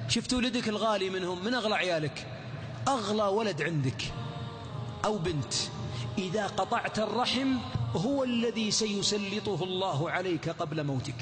شفت ولدك الغالي منهم، من أغلى عيالك، أغلى ولد عندك أو بنت، إذا قطعت الرحم هو الذي سيسلطه الله عليك قبل موتك،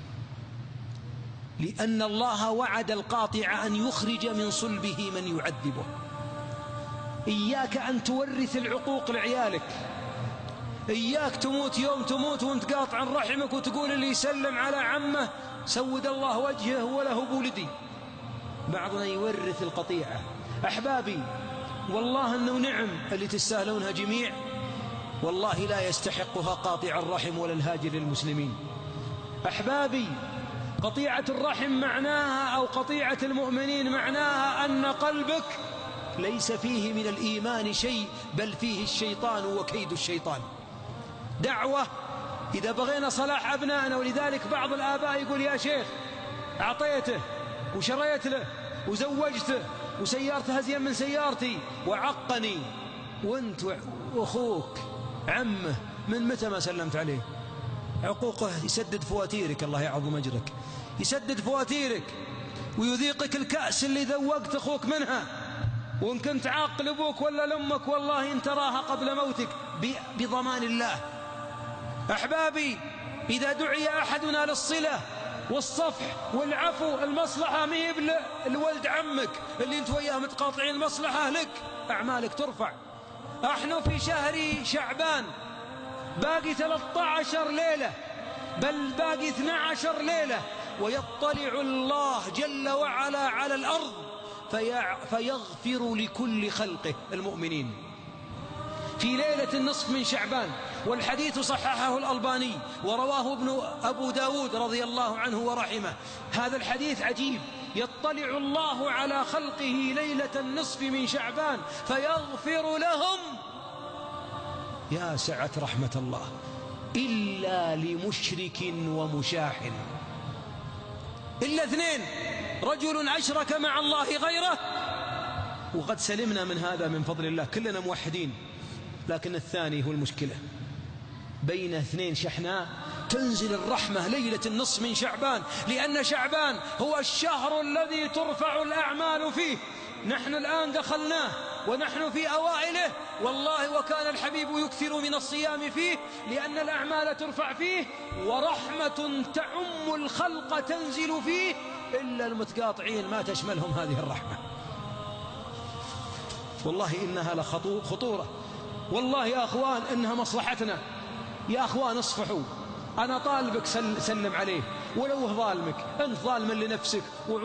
لأن الله وعد القاطع أن يخرج من صلبه من يعذبه. إياك أن تورث العقوق لعيالك، إياك تموت يوم تموت وانت قاطع رحمك وتقول اللي يسلم على عمه سود الله وجهه وله بولدي. بعضنا يورث القطيعة. أحبابي، والله أنه نعم اللي تستاهلونها جميع، والله لا يستحقها قاطع الرحم ولا الهاجر للمسلمين. أحبابي، قطيعة الرحم معناها أو قطيعة المؤمنين معناها أن قلبك ليس فيه من الإيمان شيء، بل فيه الشيطان وكيد الشيطان. دعوة إذا بغينا صلاح أبنائنا. ولذلك بعض الآباء يقول يا شيخ أعطيته وشريت له وزوجته وسيارته أزين من سيارتي وعقني، وانت وأخوك عمه من متى ما سلمت عليه؟ عقوقه يسدد فواتيرك، الله يعظم أجرك، يسدد فواتيرك ويذيقك الكأس اللي ذوقت أخوك منها. وإن كنت عاقل أبوك ولا لأمك والله إن تراها قبل موتك بضمان الله. أحبابي، إذا دعي أحدنا للصلة والصفح والعفو، المصلحة مهب لولد عمك اللي انت وياه متقاطعين، المصلحة لك، أعمالك ترفع. احنا في شهر شعبان، باقي 13 ليلة بل باقي 12 ليلة، ويطلع الله جل وعلا على الأرض فيغفر لكل خلقه المؤمنين في ليلة النصف من شعبان. والحديث صححه الألباني ورواه أبو داود رضي الله عنه ورحمه. هذا الحديث عجيب. يطلع الله على خلقه ليلة النصف من شعبان فيغفر لهم، يا سعة رحمة الله، إلا لمشرك ومشاح، إلا اثنين، رجل أشرك مع الله غيره، وقد سلمنا من هذا من فضل الله، كلنا موحدين، لكن الثاني هو المشكلة. بين اثنين شحناء تنزل الرحمة ليلة النصف من شعبان، لأن شعبان هو الشهر الذي ترفع الأعمال فيه. نحن الآن دخلناه ونحن في أوائله، والله وكان الحبيب يكثر من الصيام فيه، لأن الأعمال ترفع فيه، ورحمة تعم الخلق تنزل فيه، إلا المتقاطعين ما تشملهم هذه الرحمة. والله إنها لخطورة، والله يا أخوان إنها مصلحتنا. يا أخوان اصفحوا، أنا طالبك سلم عليه ولو هو ظالمك، أنت ظالما لنفسك،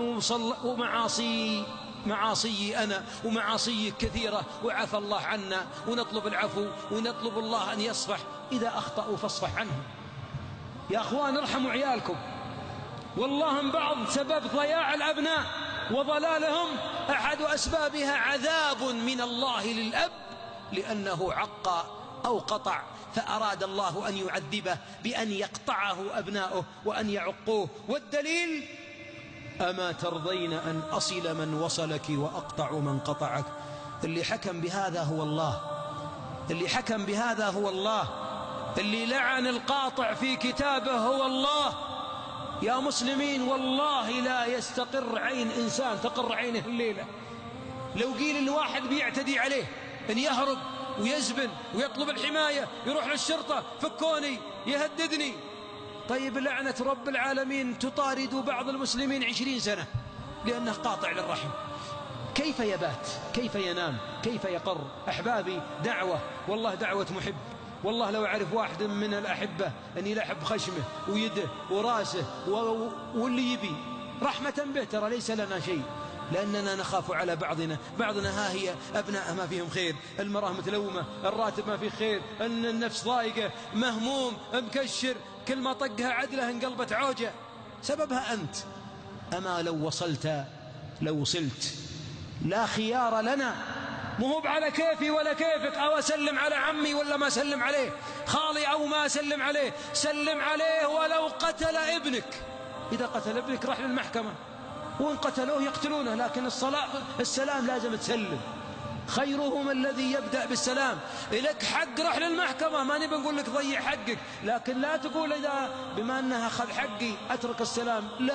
معاصي أنا ومعاصيك كثيرة، وعفى الله عنا، ونطلب العفو ونطلب الله أن يصفح. إذا أخطأوا فاصفح عنهم. يا أخوان ارحموا عيالكم، والله من بعض سبب ضياع الأبناء وضلالهم أحد أسبابها عذاب من الله للأب، لأنه عق أو قطع، فأراد الله أن يعذبه بأن يقطعه أبناؤه وأن يعقوه. والدليل: أما ترضين أن أصل من وصلك وأقطع من قطعك. اللي حكم بهذا هو الله، اللي حكم بهذا هو الله، اللي لعن القاطع في كتابه هو الله. يا مسلمين، والله لا يستقر عين إنسان تقر عينه الليلة لو قيل الواحد بيعتدي عليه أن يهرب ويزبن ويطلب الحماية، يروح للشرطة، فكوني، يهددني. طيب لعنة رب العالمين تطارد بعض المسلمين 20 سنة لأنه قاطع للرحم. كيف يبات؟ كيف ينام؟ كيف يقر؟ أحبابي، دعوة، والله دعوة محب. والله لو أعرف واحد من الأحبة أني لا أحب خشمه ويده وراسه واللي يبي رحمة به، ترى ليس لنا شيء، لأننا نخاف على بعضنا ها هي أبناء ما فيهم خير، المرأة متلومة، الراتب ما فيه خير، أن النفس ضايقة، مهموم، مكشر، كل ما طقها عدلة انقلبت عوجة، سببها أنت. أما لو وصلت لا خيار لنا، مهوب على كيفي ولا كيفك، أو أسلم على عمي ولا ما أسلم عليه، خالي أو ما أسلم عليه، سلم عليه ولو قتل ابنك. إذا قتل ابنك راح للمحكمة، وإن قتلوه يقتلونه، لكن السلام لازم تسلم. خيرهم الذي يبدأ بالسلام. إليك حق رح للمحكمة، ما نبي نقول لك ضيع حقك، لكن لا تقول إذا بما أنها أخذ حقي أترك السلام، لا،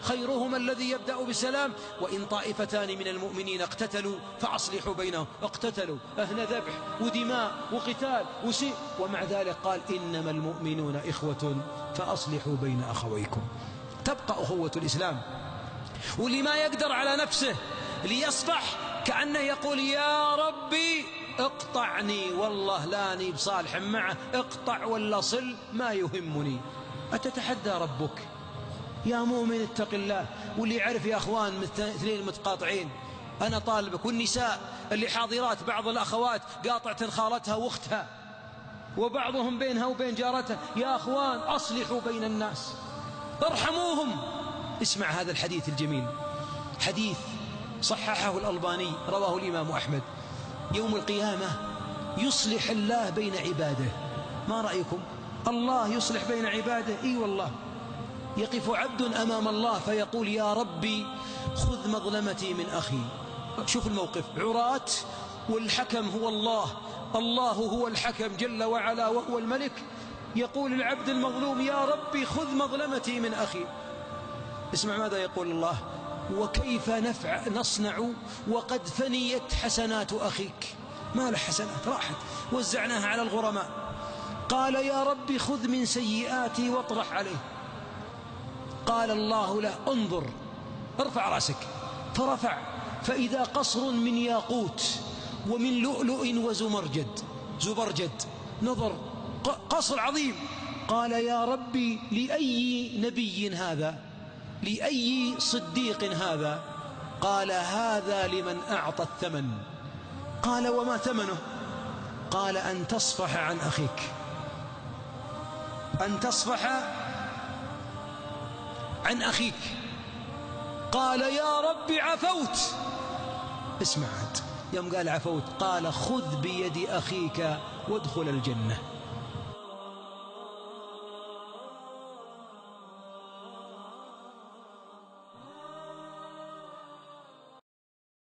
خيرهما الذي يبدأ بسلام. وإن طائفتان من المؤمنين اقتتلوا فأصلحوا بينهم. اقتتلوا، أهل ذبح ودماء وقتال ومع ذلك قال إنما المؤمنون إخوة فأصلحوا بين أخويكم. تبقى أخوة الإسلام. واللي ما يقدر على نفسه ليصفح كأنه يقول يا ربي اقطعني، والله لاني بصالح معه، اقطع ولا صل ما يهمني. أتتحدى ربك يا مؤمن اتق الله. واللي يعرف يا أخوان اثنين متقاطعين، أنا طالبك، والنساء اللي حاضرات بعض الأخوات قاطعة خالتها واختها، وبعضهم بينها وبين جارتها، يا أخوان أصلحوا بين الناس، ارحموهم. اسمع هذا الحديث الجميل، حديث صححه الألباني، رواه الإمام أحمد. يوم القيامة يصلح الله بين عباده. ما رأيكم؟ الله يصلح بين عباده. إي والله. يقف عبد أمام الله فيقول يا ربي خذ مظلمتي من أخي. شوف الموقف، عراة والحكم هو الله، الله هو الحكم جل وعلا وهو الملك. يقول العبد المظلوم يا ربي خذ مظلمتي من أخي. اسمع ماذا يقول الله: وكيف نصنع وقد فنيت حسنات أخيك. ما له حسنات، راحت وزعناها على الغرماء. قال يا ربي خذ من سيئاتي واطرح عليه. قال الله له انظر، ارفع رأسك. فرفع فإذا قصر من ياقوت ومن لؤلؤ زبرجد. نظر قصر عظيم. قال يا ربي لأي نبي هذا؟ لأي صديق هذا؟ قال هذا لمن أعطى الثمن. قال وما ثمنه؟ قال أن تصفح عن أخيك، أن تصفح عن أخيك. قال يا رب عفوت. اسمع يوم قال عفوت قال خذ بيد أخيك وادخل الجنة.